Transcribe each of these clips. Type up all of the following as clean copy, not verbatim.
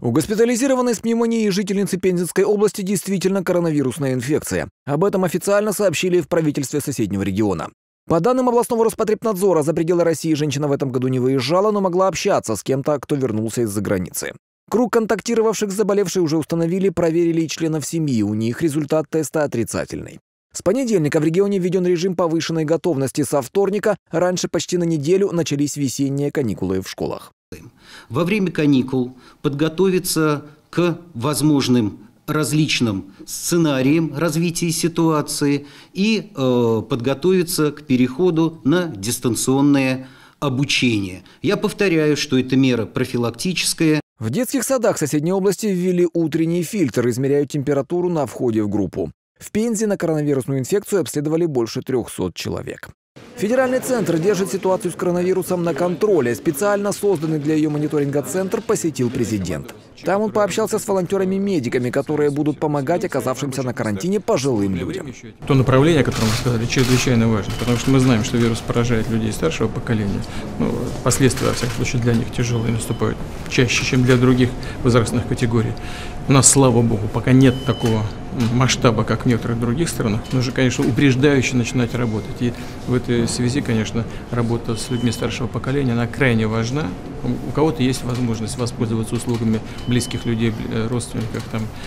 У госпитализированной с пневмонией жительницы Пензенской области действительно коронавирусная инфекция. Об этом официально сообщили в правительстве соседнего региона. По данным областного Роспотребнадзора, за пределы России женщина в этом году не выезжала, но могла общаться с кем-то, кто вернулся из-за границы. Круг контактировавших с заболевшей уже установили, проверили и членов семьи. У них результат теста отрицательный. С понедельника в регионе введен режим повышенной готовности. Со вторника раньше почти на неделю начались весенние каникулы в школах. Во время каникул подготовиться к возможным различным сценариям развития ситуации и подготовиться к переходу на дистанционное обучение. Я повторяю, что это мера профилактическая. В детских садах соседней области ввели утренний фильтр, измеряют температуру на входе в группу. В Пензе на коронавирусную инфекцию обследовали больше 300 человек. Федеральный центр держит ситуацию с коронавирусом на контроле. Специально созданный для ее мониторинга центр посетил президент. Там он пообщался с волонтерами-медиками, которые будут помогать оказавшимся на карантине пожилым людям. То направление, о котором вы сказали, чрезвычайно важно, потому что мы знаем, что вирус поражает людей старшего поколения. Последствия, во всяком случае, для них тяжелые наступают чаще, чем для других возрастных категорий. У нас, слава богу, пока нет такого масштаба, как в некоторых других странах. Нужно, конечно, упреждающе начинать работать. И в этой связи, конечно, работа с людьми старшего поколения, она крайне важна. У кого-то есть возможность воспользоваться услугами близких людей, родственников,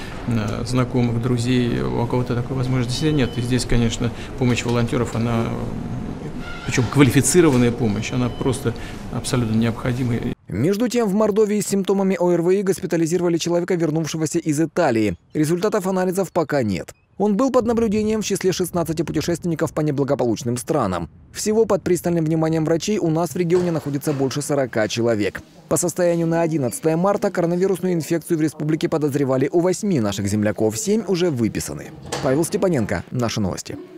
знакомых, друзей. У кого-то такой возможности нет. И здесь, конечно, помощь волонтеров, она, причем квалифицированная помощь, она просто абсолютно необходима. Между тем, в Мордовии с симптомами ОРВИ госпитализировали человека, вернувшегося из Италии. Результатов анализов пока нет. Он был под наблюдением в числе 16 путешественников по неблагополучным странам. Всего под пристальным вниманием врачей у нас в регионе находится больше 40 человек. По состоянию на 11 марта коронавирусную инфекцию в республике подозревали у 8 наших земляков, 7 уже выписаны. Павел Степаненко, Наши новости.